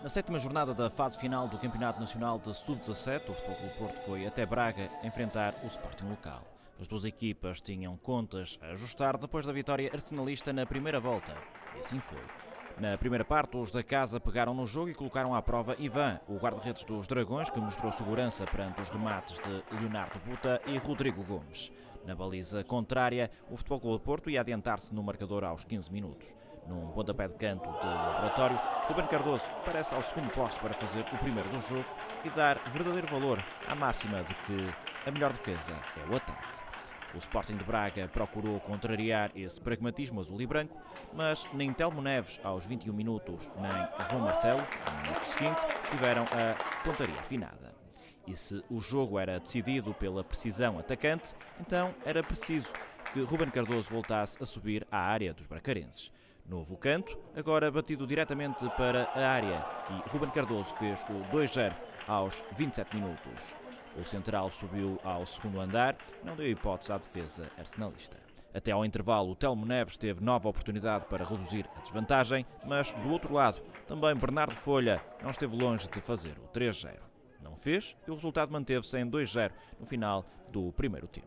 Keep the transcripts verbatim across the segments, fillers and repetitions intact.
Na sétima jornada da fase final do Campeonato Nacional de sub dezassete, o Futebol Clube do Porto foi até Braga enfrentar o Sporting local. As duas equipas tinham contas a ajustar depois da vitória arsenalista na primeira volta. E assim foi. Na primeira parte, os da casa pegaram no jogo e colocaram à prova Ivan, o guarda-redes dos Dragões, que mostrou segurança perante os remates de Leonardo Buta e Rodrigo Gomes. Na baliza contrária, o Futebol Clube do Porto ia adiantar-se no marcador aos quinze minutos. Num pontapé de canto de laboratório, Ruben Cardoso aparece ao segundo posto para fazer o primeiro do jogo e dar verdadeiro valor à máxima de que a melhor defesa é o ataque. O Sporting de Braga procurou contrariar esse pragmatismo azul e branco, mas nem Telmo Neves aos vinte e um minutos, nem João Marcelo, no minuto seguinte, tiveram a pontaria afinada. E se o jogo era decidido pela precisão atacante, então era preciso que Ruben Cardoso voltasse a subir à área dos bracarenses. Novo canto, agora batido diretamente para a área, e Ruben Cardoso fez o dois a zero aos vinte e sete minutos. O central subiu ao segundo andar, não deu hipótese à defesa arsenalista. Até ao intervalo, o Telmo Neves teve nova oportunidade para reduzir a desvantagem, mas do outro lado, também Bernardo Folha não esteve longe de fazer o três a zero. Não fez e o resultado manteve-se em dois a zero no final do primeiro tempo.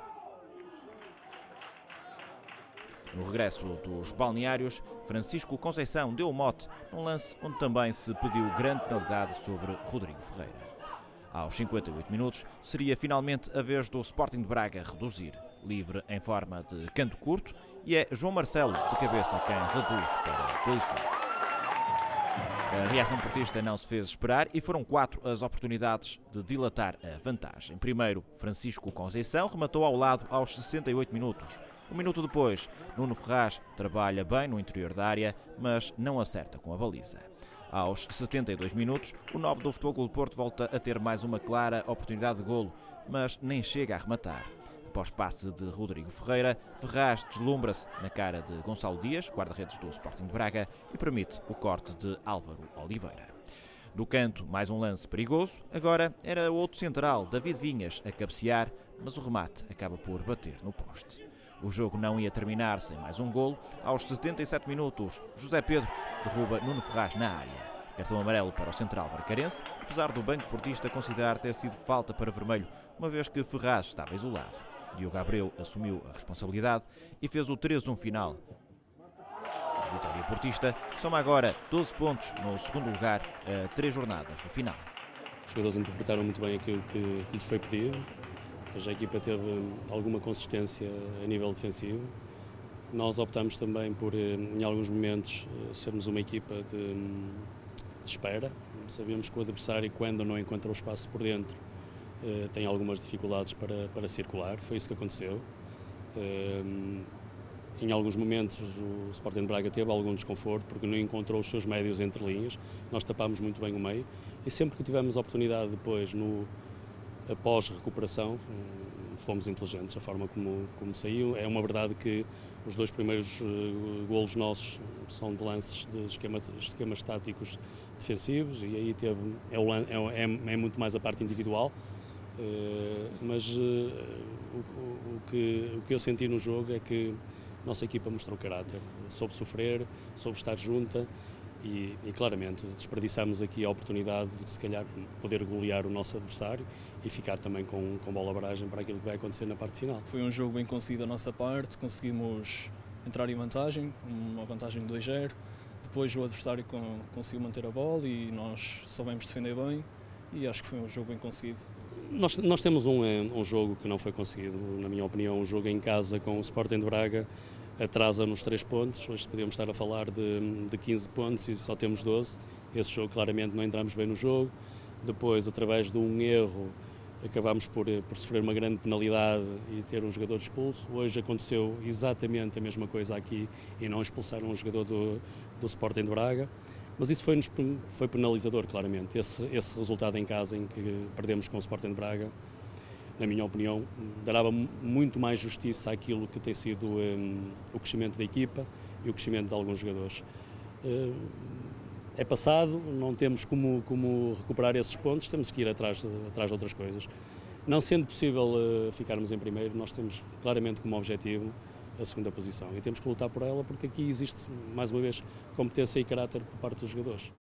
No regresso dos balneários, Francisco Conceição deu o mote num lance onde também se pediu grande penalidade sobre Rodrigo Ferreira. Aos cinquenta e oito minutos, seria finalmente a vez do Sporting de Braga reduzir, livre em forma de canto curto, e é João Marcelo de cabeça quem reduz para dois a um. A reação portista não se fez esperar e foram quatro as oportunidades de dilatar a vantagem. Primeiro, Francisco Conceição rematou ao lado aos sessenta e oito minutos. Um minuto depois, Nuno Ferraz trabalha bem no interior da área, mas não acerta com a baliza. Aos setenta e dois minutos, o nove do Futebol Clube do Porto volta a ter mais uma clara oportunidade de golo, mas nem chega a rematar. Após passe de Rodrigo Ferreira, Ferraz deslumbra-se na cara de Gonçalo Dias, guarda-redes do Sporting de Braga, e permite o corte de Álvaro Oliveira. Do canto, mais um lance perigoso. Agora era outro central, David Vinhas, a cabecear, mas o remate acaba por bater no poste. O jogo não ia terminar sem mais um golo. Aos setenta e sete minutos, José Pedro derruba Nuno Ferraz na área. Cartão amarelo para o central bracarense, apesar do banco portista considerar ter sido falta para vermelho, uma vez que Ferraz estava isolado. Diogo Abreu assumiu a responsabilidade e fez o três a um final. A vitória portista soma agora doze pontos no segundo lugar a três jornadas do final. Os jogadores interpretaram muito bem aquilo que, que lhes foi pedido. Ou seja, a equipa teve alguma consistência a nível defensivo. Nós optamos também por, em alguns momentos, sermos uma equipa de, de espera. Sabemos que o adversário, quando não encontra o espaço por dentro, tem algumas dificuldades para, para circular. Foi isso que aconteceu. Em alguns momentos o Sporting de Braga teve algum desconforto porque não encontrou os seus médios entre linhas. Nós tapámos muito bem o meio e sempre que tivemos a oportunidade depois, no após recuperação, fomos inteligentes, a forma como, como saiu. É uma verdade que os dois primeiros uh, golos nossos são de lances de esquema, esquemas táticos defensivos e aí teve, é, o, é, é muito mais a parte individual, uh, mas uh, o, o, que, o que eu senti no jogo é que a nossa equipa mostrou caráter, soube sofrer, soube estar junta. E, e claramente desperdiçamos aqui a oportunidade de se calhar poder golear o nosso adversário e ficar também com, com bola barragem para aquilo que vai acontecer na parte final. Foi um jogo bem conseguido da nossa parte, conseguimos entrar em vantagem, uma vantagem de dois a zero, depois o adversário com, conseguiu manter a bola e nós soubemos defender bem e acho que foi um jogo bem conseguido. Nós, nós temos um, um jogo que não foi conseguido, na minha opinião, um jogo em casa com o Sporting de Braga, atrasa-nos três pontos, hoje podemos estar a falar de, de quinze pontos e só temos doze. Esse jogo claramente não entramos bem no jogo. Depois, através de um erro, acabámos por, por sofrer uma grande penalidade e ter um jogador expulso. Hoje aconteceu exatamente a mesma coisa aqui e não expulsaram um jogador do, do Sporting de Braga. Mas isso foi, foi penalizador, claramente. Esse, esse resultado em casa, em que perdemos com o Sporting de Braga, na minha opinião, dará muito mais justiça àquilo que tem sido um, o crescimento da equipa e o crescimento de alguns jogadores. Uh, é passado, não temos como, como recuperar esses pontos, temos que ir atrás, atrás de outras coisas. Não sendo possível uh, ficarmos em primeiro, nós temos claramente como objetivo a segunda posição e temos que lutar por ela porque aqui existe, mais uma vez, competência e caráter por parte dos jogadores.